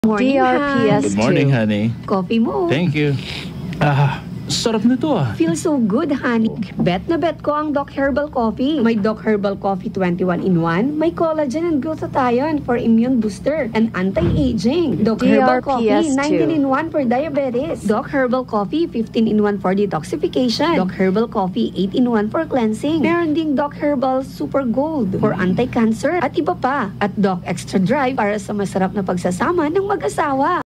Morning, Han. Good morning, honey. Coffee mo. Thank you. Sarap nito Feels so good, honey. Bet na bet ko ang Dok Herbal Coffee. May Dok Herbal Coffee 21-in-1. May collagen and glutathione for immune booster and anti-aging. Dok Herbal Coffee 19-in-1 for diabetes. Dok Herbal Coffee 15-in-1 for detoxification. Dok Herbal Coffee 8-in-1 for cleansing. Meron ding Dok Herbal Super Gold for anti-cancer at iba pa. At Dok Extra Dry para sa masarap na pagsasama ng mag-asawa.